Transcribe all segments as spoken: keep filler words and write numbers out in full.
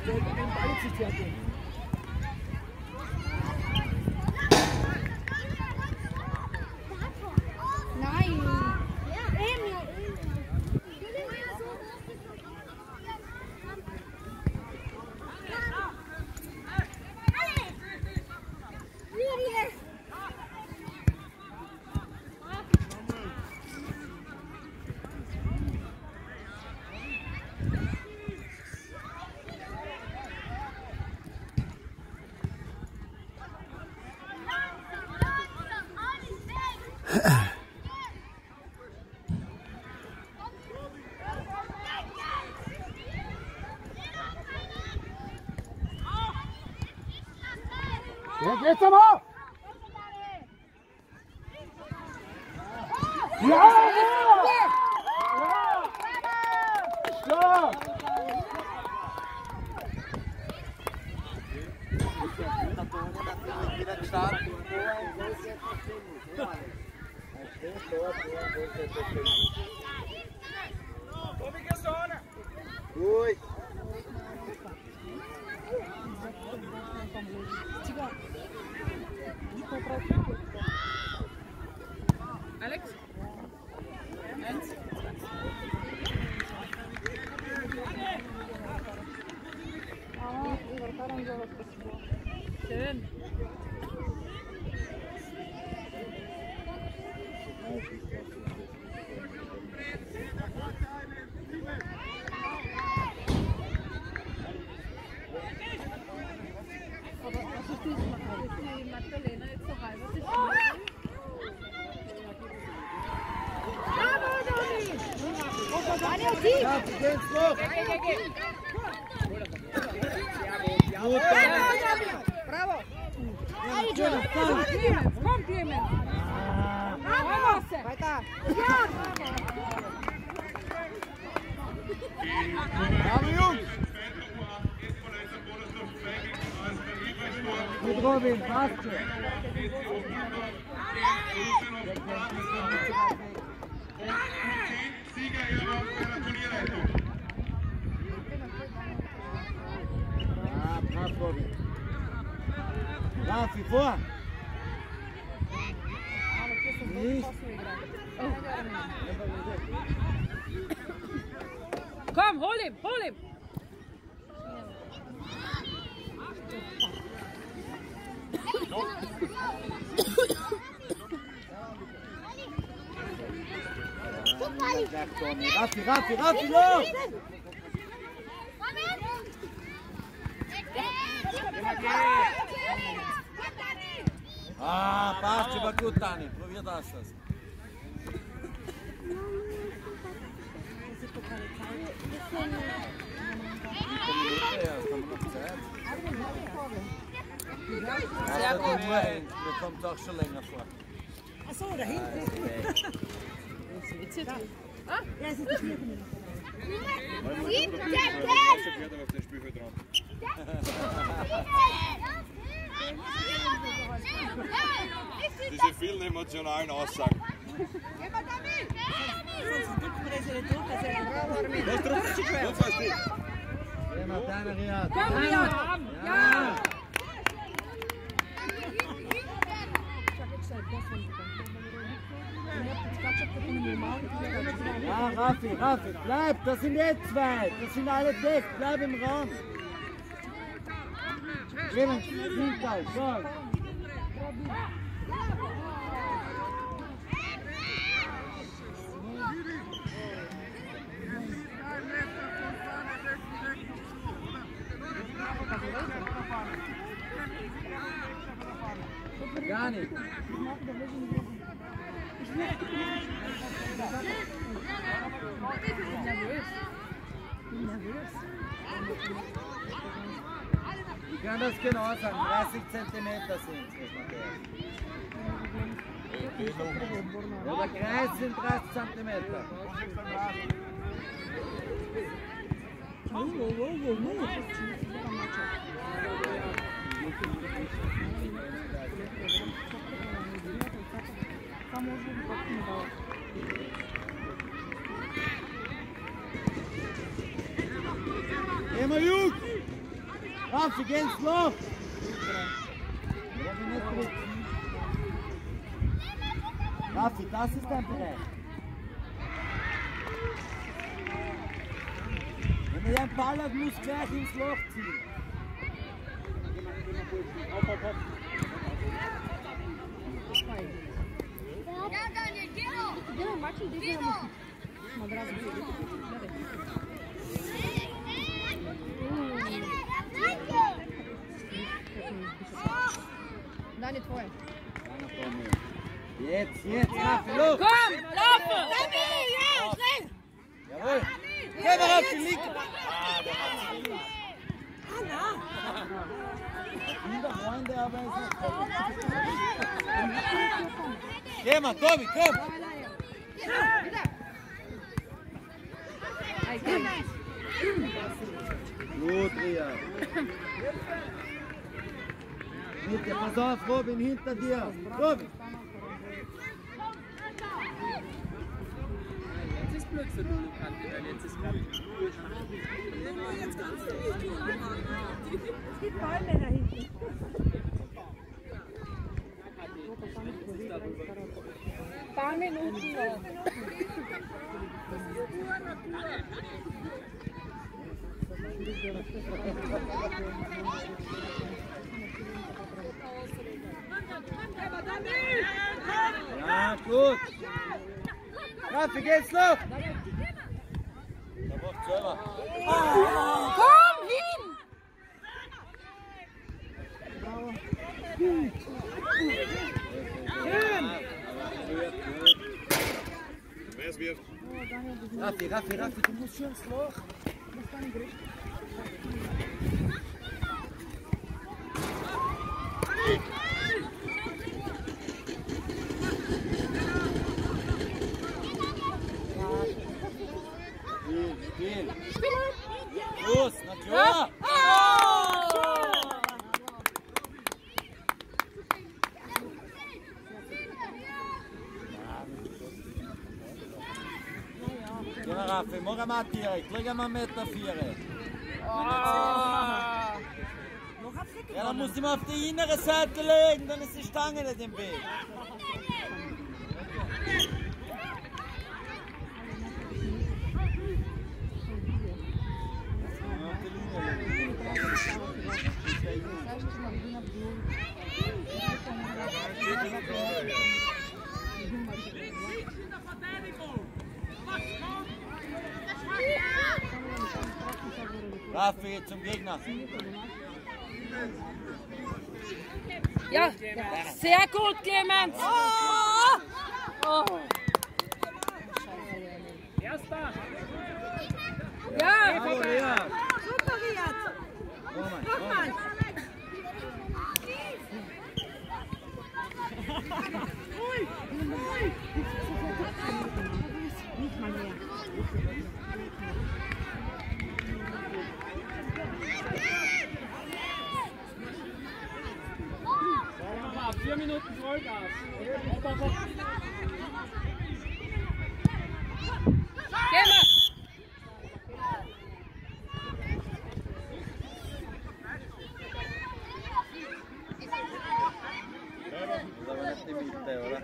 Jetzt, jetzt aber! Ja! Ja! Stark! Ruhig! Alex? Eins. Schön. Aber was ist die Magdalena jetzt so halb? Was ist Ja, du gehst noch! Gut, Bravo! Clemens, komm Clemens! Bravo! Weiter! Bravo, Jungs! Gut, Robin, passt schon! Ah, brav, Robin! Rafi, vor! Nicht! Komm, hol ihn, hol ihn! Rafi, Rafi, Rafi, los! Ah, passt, war gut, Dani. Probier das. das. Sehr gut. Mir kommt auch schon länger vor. Achso, da hinten. Ah? Ja, es ist nicht mehr. Diese vielen emotionalen Aussagen. Komm, Riyad! Ja! Ja, Rafi, Rafi, bleib, das sind jetzt zwei, das sind alle dicht, bleib im Raum. Clemens, Hinterhalt, so. Gar nicht. Ich kann das genau sagen, dreißig Zentimeter sind es. Der Kreis sind dreißig Zentimeter. Immer Jungs! Raffi, geh ins Loch! Raffi, das ist dein Bereich. Wenn er den Ball hat, muss gleich ins Loch ziehen. Ja, Daniel, geh noch! Geh noch, Martin, geh noch! Nein, nicht vorher. Jetzt, jetzt, Raffi, los! Komm, laufe! Ja, schnell! Jawohl! Geh mal auf die Linke! Anna! Viele Freunde, aber es ist geh mal, Tobi, komm! Gut, Ria. Mitte, pass auf, Robin, hinter dir. Robin! Jetzt ist Blödsinn, weil jetzt ist gerade. Jetzt kannst du nicht tun. Es gibt Bäume da hinten. Ein paar Minuten noch. Ja, gut! Raffi, geht's noch! Da macht's selber. Komm hin! Wer es wirft. Raffi, Raffi, Raffi, du musst schon ins Loch. Spiel, Spiel. Los, na klar. Ja, Raffi, mach mal direkt, leg mal Meter vier. Ja, dann musst du mal auf die innere Seite legen, dann ist die Stange nicht im Weg. Raffi, zum Gegner. Ja, sehr gut, Clemens. Oh! Oh. Erster! Ja! Bravo, Ria. Super, Riad! Nochmal, Nochmal! Nicht mal mehr. Vier Minuten Vollgas. Geh mal! Das ist aber nicht die Mitte, oder?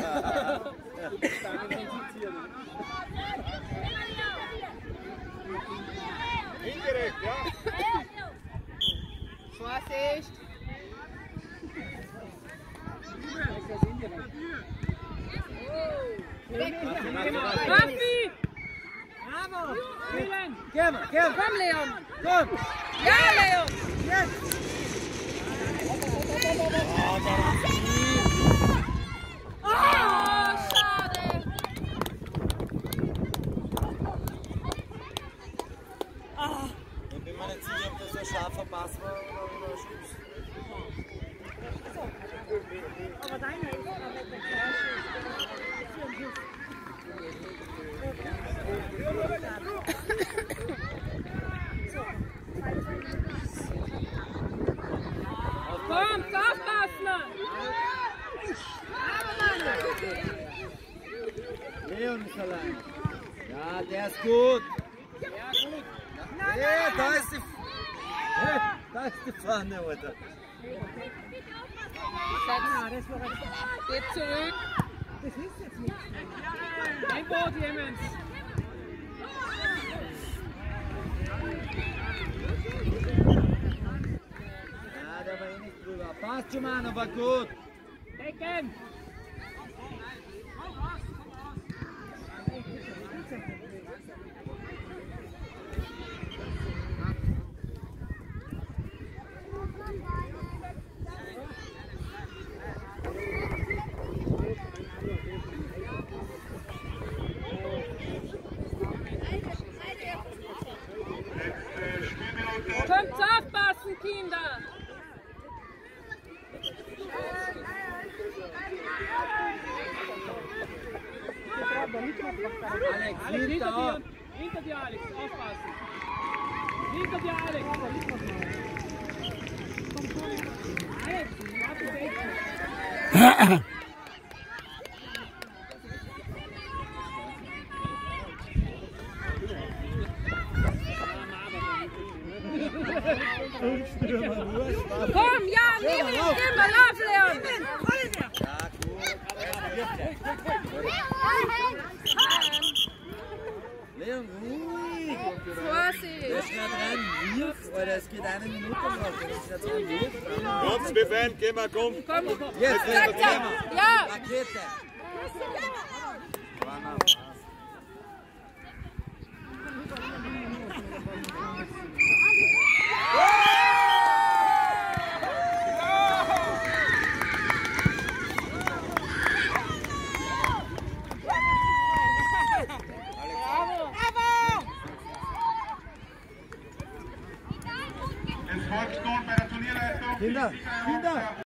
Indirekt, ja? Vorsicht! Raffi! Bravo! Geh mal, geh mal. Komm, Leon! Komm! Ja, Leon! Jetzt! Oh, schade! Ich bin mir nicht sicher, ob das ein scharfer Pass war oder ein Schuss. Aber deiner ist aber nicht der gleiche. Komm, aufpassen! Leon ist allein. Ja, der ist gut. Ja, da ist die... Hey, da die Pfanne, Alter. Geht zurück. Das ist jetzt nicht. Tempo, Clemens. Ja, der war eh nicht drüber. Passt schon, Mann, aber gut. Decken. Könnt aufpassen, Kinder. Alex, Alex, liegt hinter da. dir. Hinter dir, Alex. Aufpassen. Hinter dir, Alex. Alex, warte, Decken. Komm, ja, nimm ihn, immer lauf, Leon. Leon, ruhig. Vorsicht. Der ist gerade rein, wirf, Alter, es geht eine Minute noch. Der ist jetzt rein, wirf. Ganz wie Fan, geh mal, komm. Komm, Jetzt, Zack, Leon, zack. Ja. Rakete. War noch was. Es folgt nun bei der Turnierleitung. Kinder, Kinder.